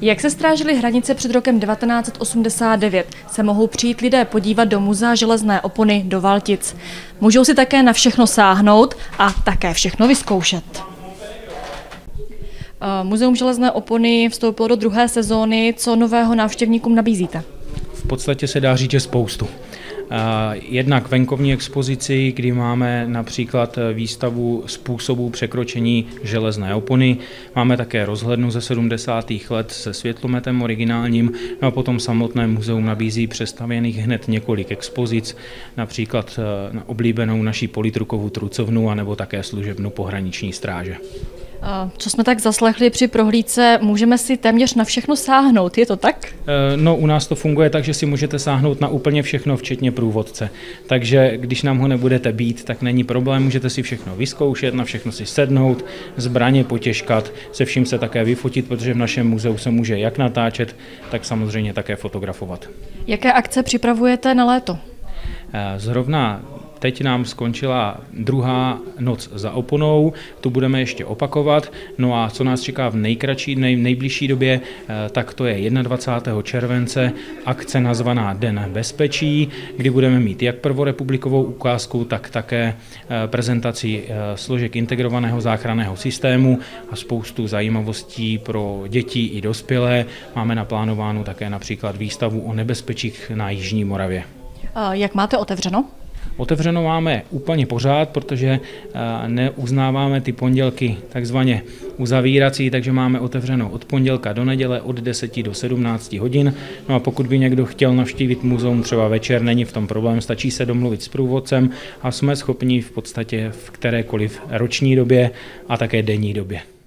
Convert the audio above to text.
Jak se strážily hranice před rokem 1989, se mohou přijít lidé podívat do Muzea železné opony do Valtic. Můžou si také na všechno sáhnout a také všechno vyzkoušet. Muzeum železné opony vstoupilo do druhé sezóny. Co nového návštěvníkům nabízíte? V podstatě se dá říct, že spoustu. Jednak venkovní expozici, kdy máme například výstavu způsobů překročení železné opony. Máme také rozhlednu ze 70. let se světlometem originálním. No a potom samotné muzeum nabízí přestavěných hned několik expozic, například oblíbenou naší politrukovou trucovnu anebo také služebnu pohraniční stráže. Co jsme tak zaslechli při prohlídce, můžeme si téměř na všechno sáhnout, je to tak? No, u nás to funguje tak, že si můžete sáhnout na úplně všechno, včetně průvodce. Takže když nám ho nebudete být, tak není problém, můžete si všechno vyzkoušet, na všechno si sednout, zbraně potěžkat, se vším se také vyfotit, protože v našem muzeu se může jak natáčet, tak samozřejmě také fotografovat. Jaké akce připravujete na léto? Zrovna teď nám skončila druhá noc za oponou, tu budeme ještě opakovat. No a co nás čeká v nejbližší době, tak to je 21. července, akce nazvaná Den bezpečí, kdy budeme mít jak prvorepublikovou ukázku, tak také prezentaci složek integrovaného záchranného systému a spoustu zajímavostí pro děti i dospělé. Máme naplánovánu také například výstavu o nebezpečích na Jižní Moravě. Jak máte otevřeno? Otevřeno máme úplně pořád, protože neuznáváme ty pondělky takzvaně uzavírací, takže máme otevřeno od pondělka do neděle od 10 do 17 hodin. No a pokud by někdo chtěl navštívit muzeum třeba večer, není v tom problém, stačí se domluvit s průvodcem a jsme schopni v podstatě v kterékoliv roční době a také denní době.